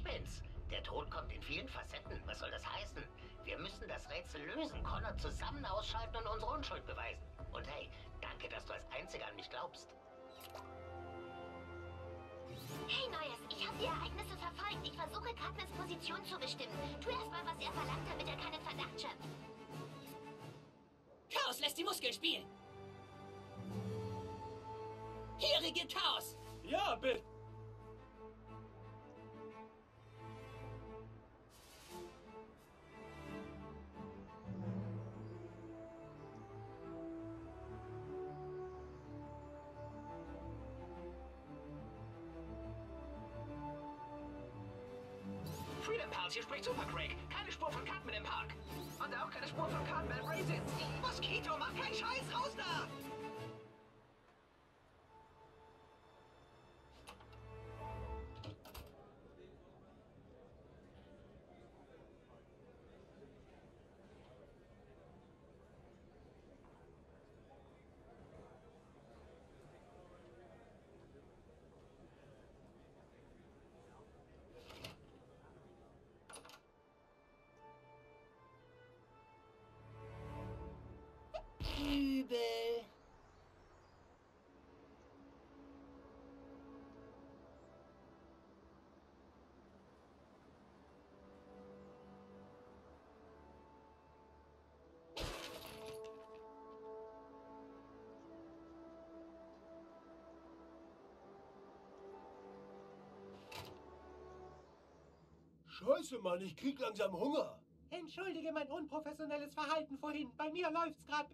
bin's. Der Tod kommt in vielen Facetten. Was soll das heißen? Wir müssen das Rätsel lösen, Connor zusammen ausschalten und unsere Unschuld beweisen. Und hey, danke, dass du als Einziger an mich glaubst. Hey, Neues, ich habe die Ereignisse verfolgt. Ich versuche, Cadmans Position zu bestimmen. Tu erst mal, was er verlangt, damit er keinen Verdacht schöpft. Chaos lässt die Muskeln spielen. Hier regiert Chaos. Ja, bitte. Freedom Pals, hier spricht Super Craig. Keine Spur von Cadman im Park. Und auch keine Spur von Cardinal Raisin. Moskito, mach keinen Scheiß, raus da! Übel. Scheiße, Mann, ich krieg langsam Hunger. Entschuldige mein unprofessionelles Verhalten vorhin. Bei mir läuft's grad.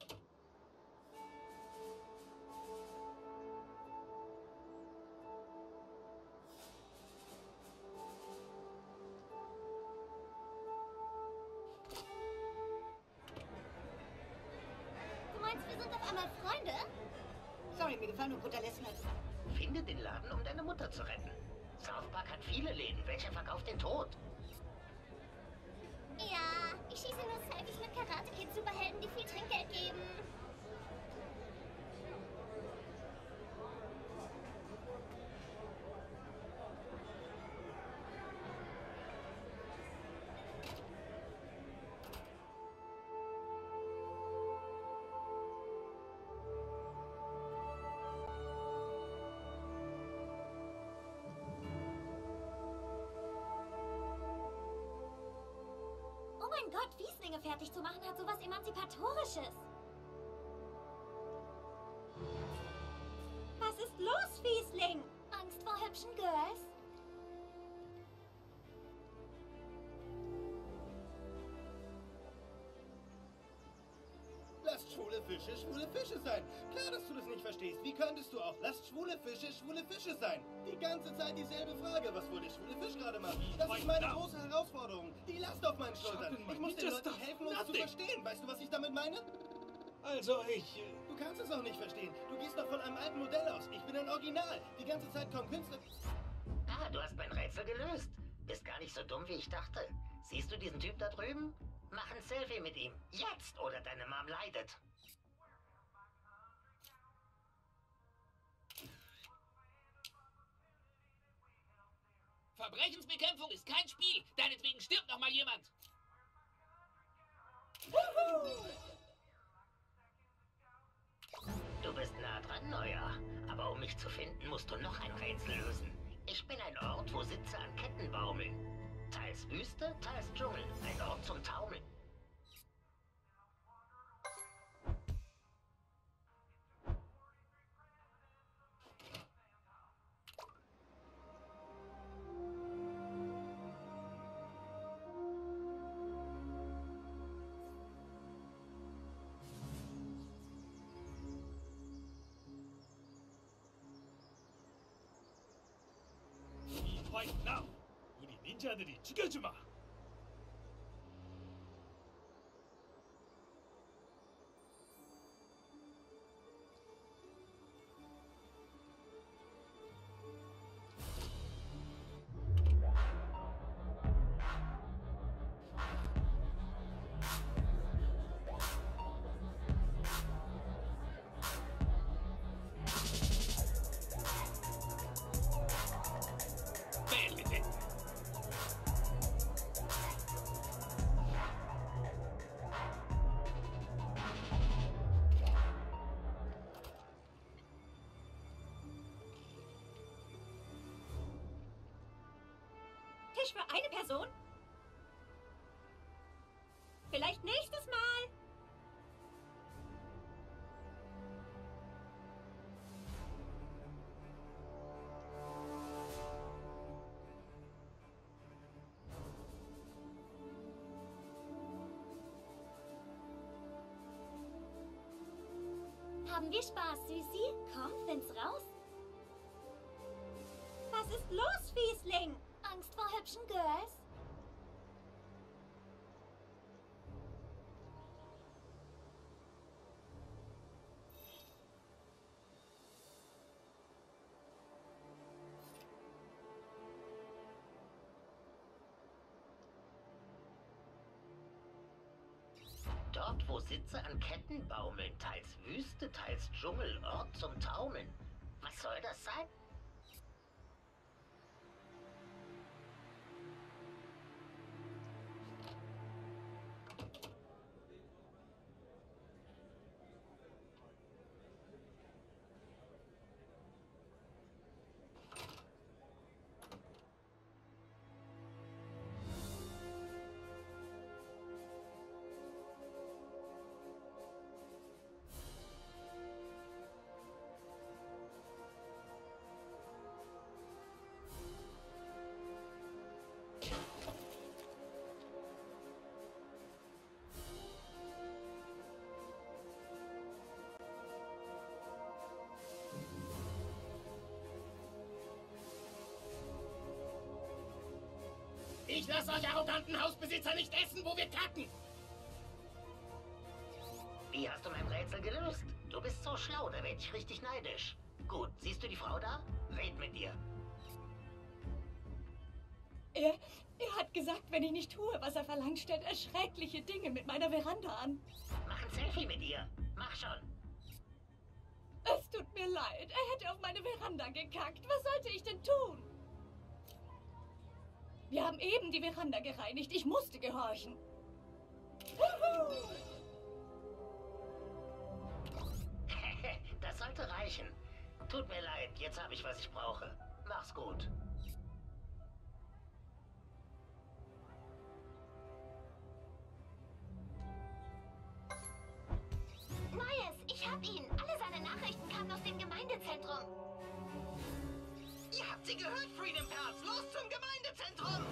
Du meinst, wir sind auf einmal Freunde? Sorry, mir gefallen nur Brutalismus. Finde den Laden, um deine Mutter zu retten. South Park hat viele Läden. Welcher verkauft den Tod? Ja, ich schieße nur Selfies mit Karate-Kid-Superhelden, die viel Trinkgeld geben. Oh mein Gott, Fieslinge fertig zu machen hat sowas Emanzipatorisches. Was ist los, Fiesling? Angst vor hübschen Girls? Lasst schwule Fische sein. Klar, dass du das nicht verstehst. Wie könntest du auch? Lasst schwule Fische sein. Die ganze Zeit dieselbe Frage. Was wohl der schwule Fisch gerade macht? Das ist meine große Herausforderung. Die Last auf meinen Schultern. Ich muss den Leuten helfen, uns zu verstehen. Weißt du, was ich damit meine? Also, Du kannst es auch nicht verstehen. Du gehst doch von einem alten Modell aus. Ich bin ein Original. Die ganze Zeit kommen Künstler... Ah, du hast mein Rätsel gelöst. Bist gar nicht so dumm, wie ich dachte. Siehst du diesen Typ da drüben? Mach ein Selfie mit ihm. Jetzt, oder deine Mom leidet. Verbrechensbekämpfung ist kein Spiel. Deinetwegen stirbt noch mal jemand. Du bist nah dran, Neuer. Aber um mich zu finden, musst du noch ein Rätsel lösen. Ich bin ein Ort, wo Sitze an Ketten baumeln. Teils Wüste, teils Dschungel. Ein Ort zum Taumeln. Fight now! 우리 닌자들이 죽여주마! Bene. Fleisch für eine Person? Vielleicht nächstes Mal. Haben wir Spaß, Süßi? Komm, find's raus. Was ist los, Fiesling? Angst vor hübschen Girls? Dort, wo Sitze an Ketten baumeln, teils Wüste, teils Dschungel, Ort zum Taumeln. Was soll das sein? Ich lasse euch arroganten Hausbesitzer nicht essen, wo wir kacken! Wie hast du mein Rätsel gelöst? Du bist so schlau, da werd ich richtig neidisch. Gut, siehst du die Frau da? Red mit dir. Er hat gesagt, wenn ich nicht tue, was er verlangt, stellt er schreckliche Dinge mit meiner Veranda an. Mach ein Selfie mit ihr. Mach schon. Es tut mir leid, er hätte auf meine Veranda gekackt. Was sollte ich denn tun? Wir haben eben die Veranda gereinigt. Ich musste gehorchen. Das sollte reichen. Tut mir leid, jetzt habe ich, was ich brauche. Mach's gut. Neues, ich hab ihn. Alle seine Nachrichten kamen aus dem Gemeindezentrum. Ihr habt sie gehört, Freedom Pals! Los zum Gemeindezentrum!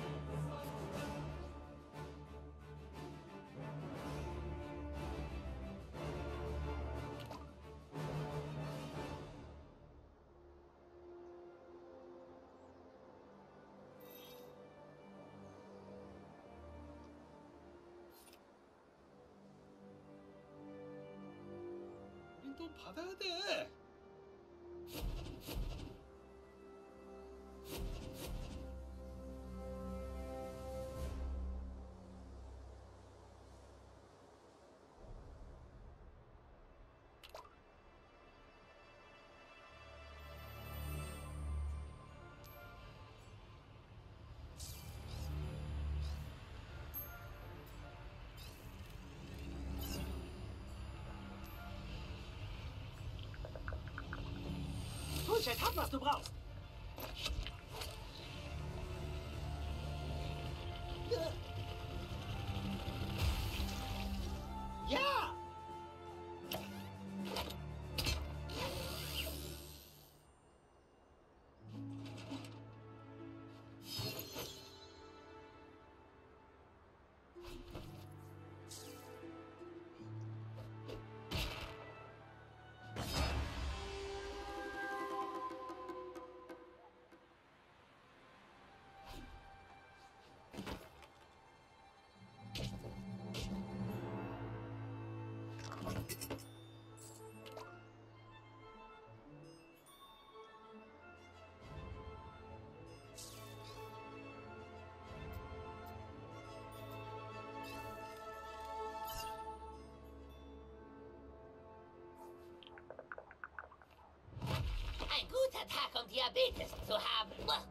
우린 또 받아야 돼. Bullshit, hab, was du brauchst! Ja! Ein guter Tag, um Diabetes zu haben.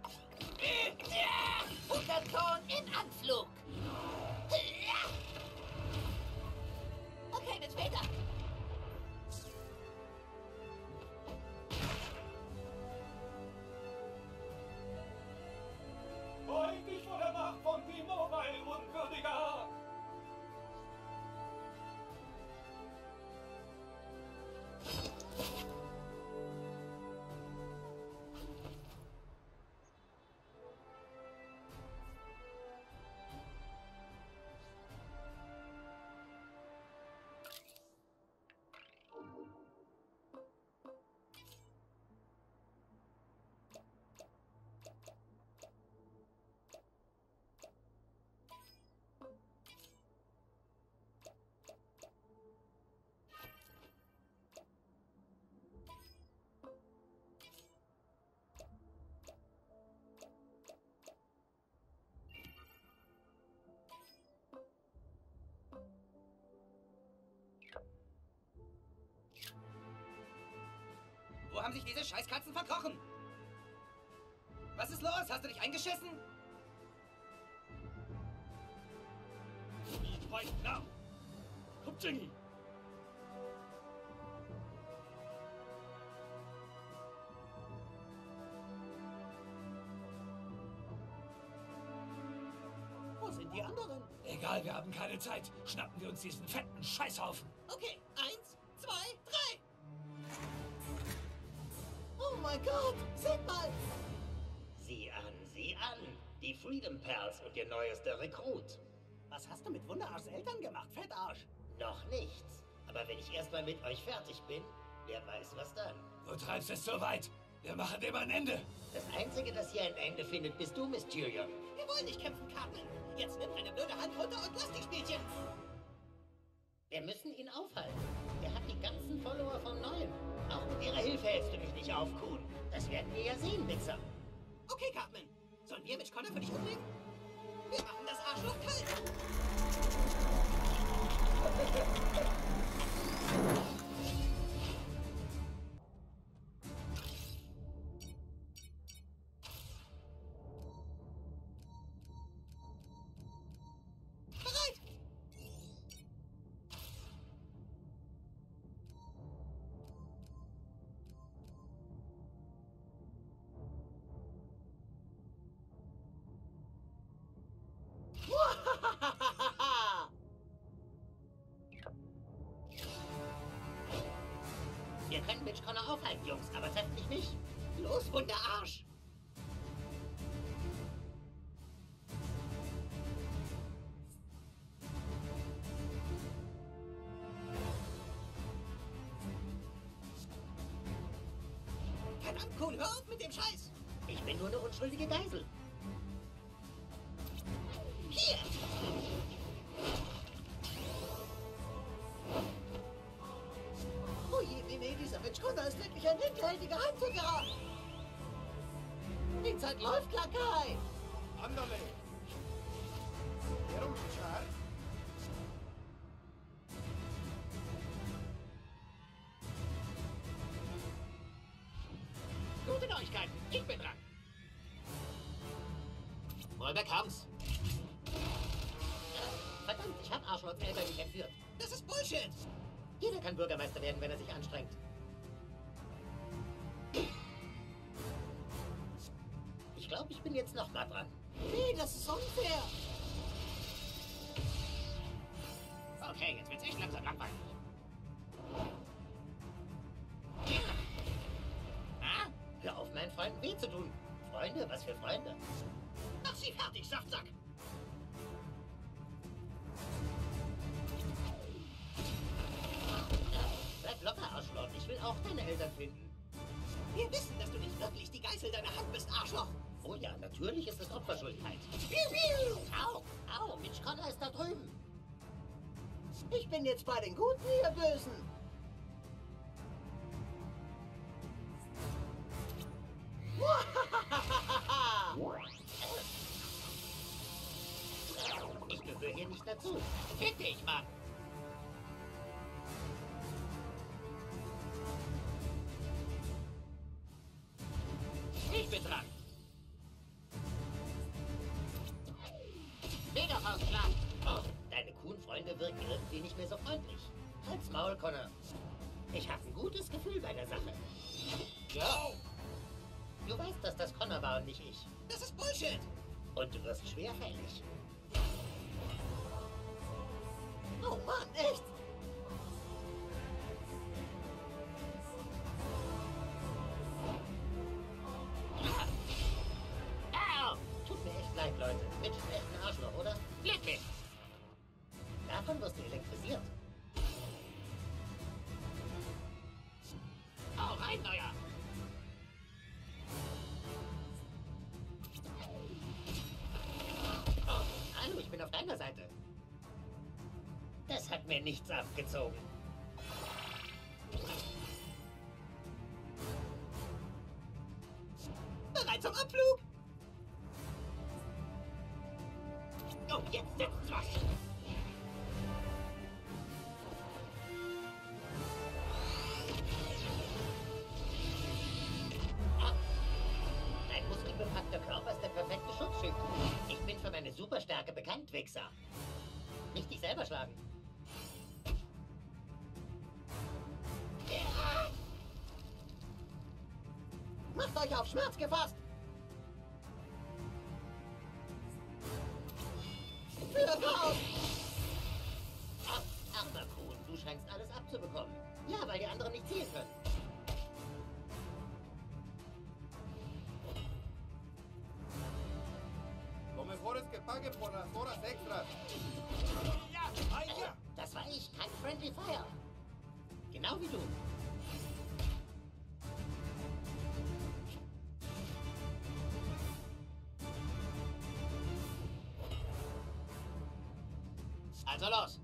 Unterton in Anflug. Okay, bis später. Beug dich vor der Wo haben sich diese Scheißkatzen verkrochen? Was ist los? Hast du dich eingeschissen? Right now! Hupchingi! Wo sind die anderen? Egal, wir haben keine Zeit. Schnappen wir uns diesen fetten Scheißhaufen. Okay, 1, 2, 3. Oh mein Gott, seht mal! Sieh an, sieh an. Die Freedom Pals und ihr neuester Rekrut. Was hast du mit Wunderarschs Eltern gemacht, Fettarsch? Noch nichts. Aber wenn ich erstmal mit euch fertig bin, wer weiß was dann. Du treibst es so weit. Wir machen dem ein Ende. Das Einzige, das hier ein Ende findet, bist du, Mysterion. Wir wollen nicht kämpfen, Cartman. Jetzt nimm deine blöde Hand runter und lass die Spielchen. Wir müssen ihn aufhalten. Er hat die ganzen Follower vom Neuen. Auch mit ihrer Hilfe hältst du mich nicht auf, Kuhn. Das werden wir ja sehen, Wichser. Okay, Cartman. Sollen wir Mitch Connor für dich umbringen? Wir machen das Arschloch kalt. Bereit! Wir können Mitch Connor aufhalten, Jungs, aber trefft mich nicht. Los, Wunderarsch! Verdammt, Kuhn, hör auf mit dem Scheiß! Ich bin nur eine unschuldige Geisel. Hier! Oh je, nee, dieser Mitch Connor ist wirklich ein hinterhältiger Heimtückerer! Die Zeit läuft, Lakai! Ándale. ¿Quiero luchar? Gute Neuigkeiten. Ich bin dran. Molbeck haben's. Verdammt, ich hab Arschlochs Eltern nicht entführt. Das ist Bullshit! Jeder kann Bürgermeister werden, wenn er sich anstrengt. Ich glaube, ich bin jetzt noch mal dran. Nee, das ist unfair! Okay, jetzt wird's echt langsam langweilig. Ah? Hör auf, meinen Freunden weh zu tun. Freunde, was für Freunde? Mach sie fertig, Saftsack! Bleib locker, Arschloch. Ich will auch deine Eltern finden. Wir wissen, dass du nicht wirklich die Geißel deiner Hand bist, Arschloch! Oh ja, natürlich ist es Opferschuldigkeit. Piu, piu. Au, au, Mitch Connor ist da drüben. Ich bin jetzt bei den Guten, ihr Bösen! Ich gehöre hier nicht dazu. Fick dich, Mann. Ich bin dran. Mega Faustschlag. Oh, deine Kuhn-Freunde wirken irgendwie nicht mehr so freundlich. Halt's Maul, Connor. Ich habe ein gutes Gefühl bei der Sache. Ja. Du weißt, dass das Connor war und nicht ich. Das ist Bullshit! Und du wirst schwerfällig. Oh Mann, echt! Au. Tut mir echt leid, Leute. Mitch ist echt ein Arschloch, oder? Blitz. Davon wirst du elektrisiert. Hau rein, Neuer. Oh, hallo, ich bin auf deiner Seite. Das hat mir nichts abgezogen. Bereit zum Abflug! Oh, jetzt setzt's was. Wichser. Nicht dich selber schlagen. Macht euch auf Schmerz gefasst! Für Chaos! Armer Kuhn, du scheinst alles abzubekommen. Ja, weil die anderen nicht zielen können. Lo mejor es que pague por las horas extras. Das war ich, kein Friendly Fire. Genau wie du. Also los.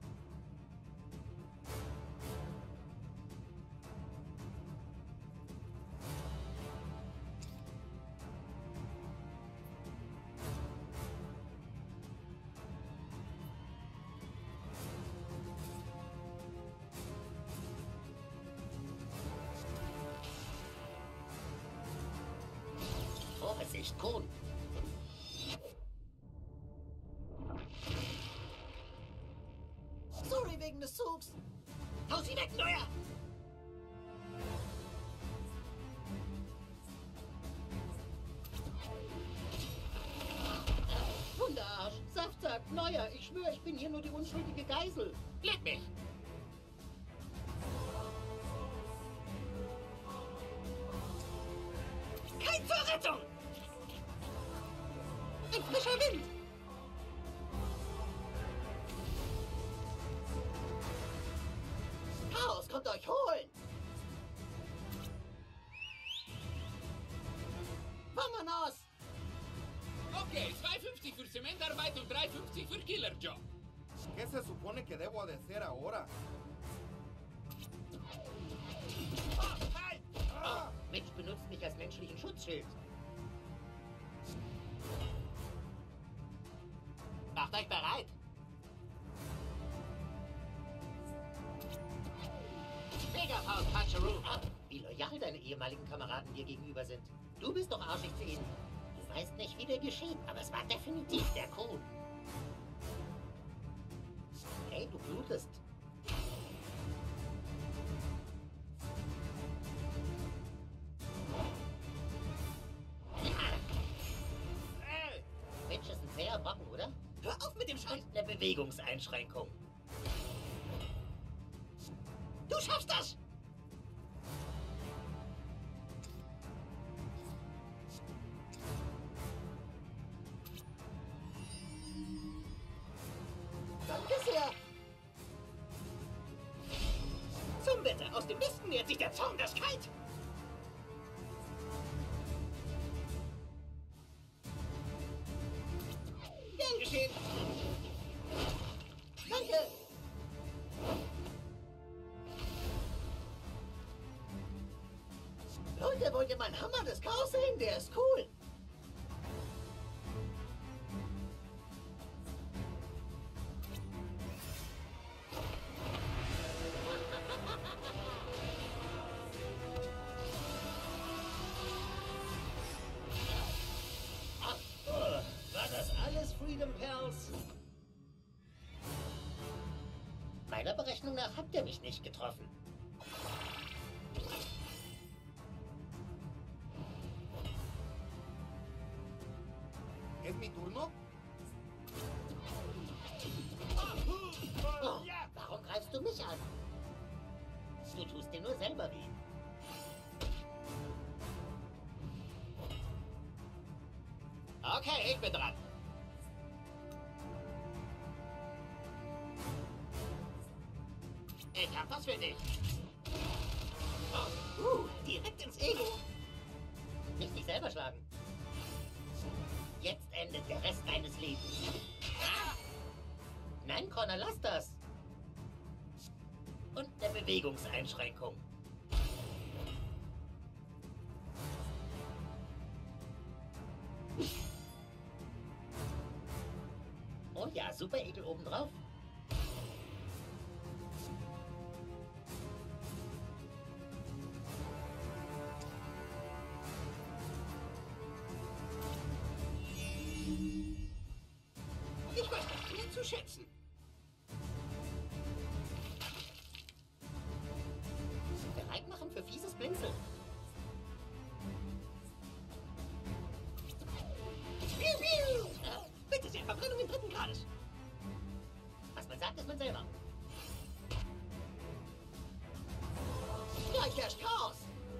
Vorsicht, Kuhn. Sorry wegen des Zugs. Hau sie weg, Neuer! Hundearsch, Saftsack, Neuer, ich schwöre, ich bin hier nur die unschuldige Geisel. Leg mich! Kein zur Rettung! Ein frischer Wind! Chaos kommt euch holen! Vamonos! Okay, 2,50 für Zementarbeit und 3,50 für Killerjob. ¿Qué se supone que debo de hacer ahora? Mitch benutzt mich als menschlichen Schutzschild. Macht euch bereit! Megapound Puncheroo! Wie loyal deine ehemaligen Kameraden dir gegenüber sind. Du bist doch arschig zu ihnen. Du weißt nicht, wie dir geschieht, aber es war definitiv der Kuhn. Hey, du blutest. Mitch ist ein zäher Brocken, oder? Hör auf mit dem Scheiß! Und eine Bewegungseinschränkung. Du schaffst das! Danke sehr! Zum Wetter! Aus dem Westen nähert sich der Zorn des Kite! Gern geschehen! Danke! Leute, wollt ihr meinen Hammer des Chaos sehen? Der ist cool! War das alles Freedom Pals? Meiner Berechnung nach habt ihr mich nicht getroffen. ¿Es mi turno? Oh, warum greifst du mich an? Du tust dir nur selber weh. Okay, ich bin dran. Ich hab was für dich. Direkt ins Ego. Nicht dich selber schlagen. Jetzt endet der Rest deines Lebens. Nein, Connor, lass das. Und eine Bewegungseinschränkung. Und ja, super Ekel obendrauf. Ich weiß nicht, zu schätzen. Bereit machen für fieses Blinzeln. Bitte sehr, Verbrennung im 3. Grades. Was man sagt, ist man selber. Gleich herrscht Chaos.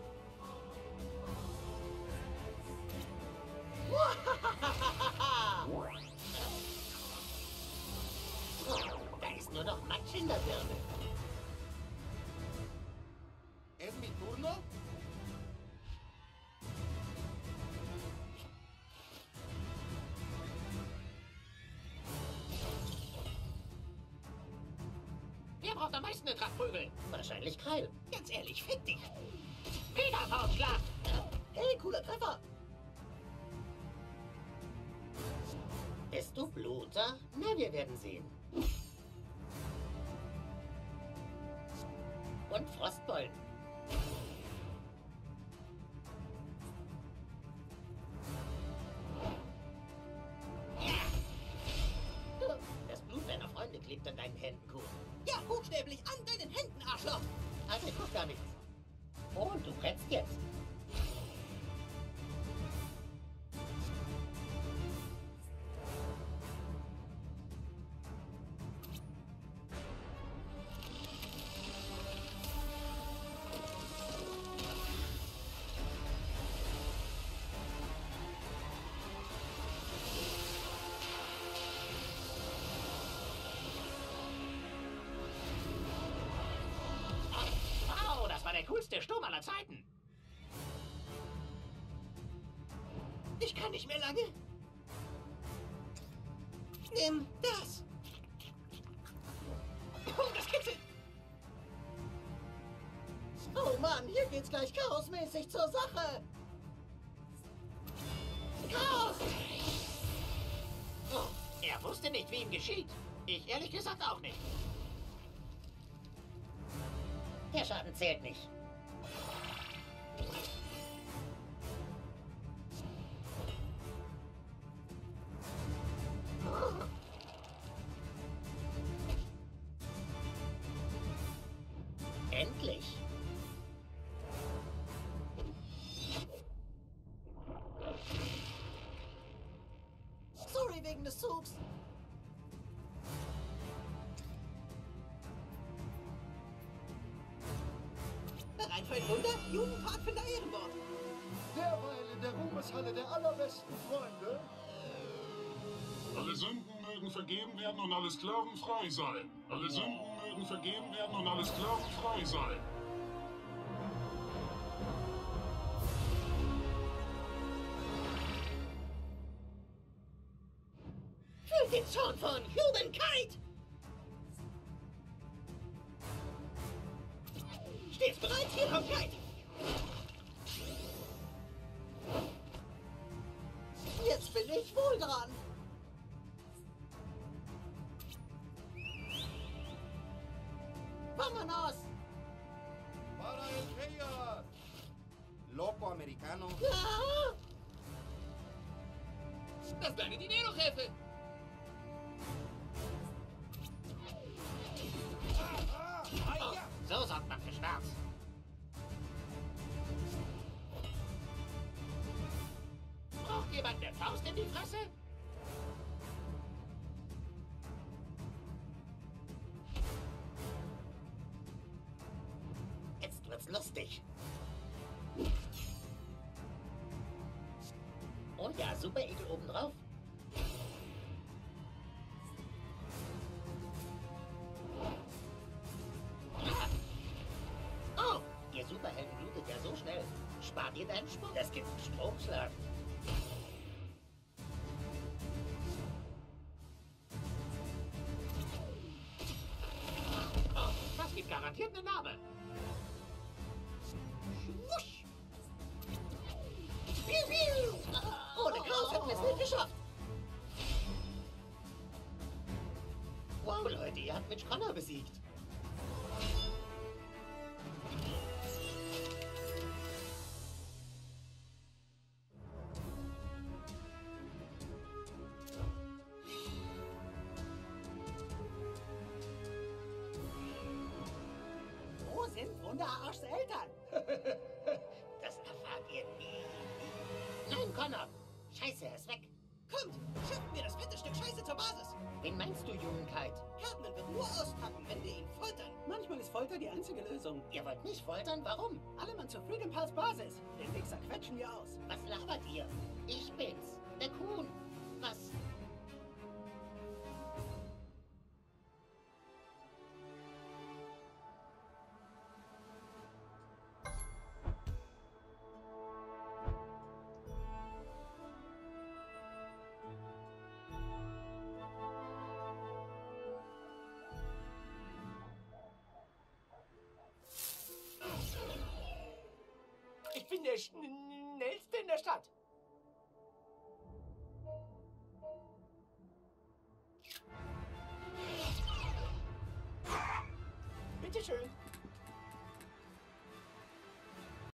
Da ist nur noch Matsch in der Birne. ¿Es mi turno? Wer braucht am meisten eine Trachtprügel? Wahrscheinlich Kreil. Ganz ehrlich, fick dich. Mega-Faustschlag. Hey, cooler Treffer. Bist du Bluter? Na, wir werden sehen. Und Frostbollen. Das Blut deiner Freunde klebt an deinen Händen, Kuh. Ja, buchstäblich an deinen Händen, Arschloch. Also, ich guck gar nichts. Oh, und du brennst jetzt. Wow, das war der coolste Sturm aller Zeiten. Ich kann nicht mehr lange. Nimm das. Oh, das kitzelt. Oh Mann, hier geht's gleich chaosmäßig zur Sache. Chaos! Oh, er wusste nicht, wie ihm geschieht. Ich ehrlich gesagt auch nicht. Der Schaden zählt nicht. Endlich. Sorry wegen des Zugs. Bereit für ein Wunder? Jugendpfadfinder Ehrenwort. Derweil in der Ruhmeshalle der allerbesten Freunde. Alle Sünden mögen vergeben werden und alle Sklaven frei sein. Alle Sünden mögen vergeben werden und alle Sklaven frei sein. Fühlt den Zorn von Humankind. Stets bereit, hier kommt Kite. Jetzt bin ich wohl dran. Vámonos. Para el Chaos. Loco americano. Ah! Das kleine Dinero, Jefe. Oh, so sorgt man für Schmerz. Braucht jemand eine Faust in die Fresse? Jetzt wird's lustig. Oh ja, super Ekel obendrauf. Oh, ihr Superhelden blutet ja so schnell. Spart ihr deinen Sprung? Das gibt einen Stromschlag. Oh, das gibt garantiert eine Narbe. Wusch. Piu, piu. Ohne Chaos hätten wir es nicht geschafft. Wow, Leute, ihr habt Mitch Connor besiegt. Ohne Arschs Eltern. Das erfahrt ihr nie. Nein, Connor. Scheiße, er ist weg. Kommt, schiffen wir das fette Stück Scheiße zur Basis. Wen meinst du, Jugendkeit? Cartman wird nur auspacken, wenn wir ihn foltern. Manchmal ist Folter die einzige Lösung. Ihr wollt mich foltern? Warum? Alle Mann zur Freedom Pals Basis. Den Wichser quetschen wir aus. Was labert ihr? Ich bin's. Der Kuhn. Was? Ich bin der schnellste in der Stadt. Bitteschön.